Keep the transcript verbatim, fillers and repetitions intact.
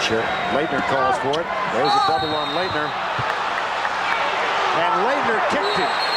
Sure. Laettner calls for it. There's a double on Laettner. And Laettner kicked it.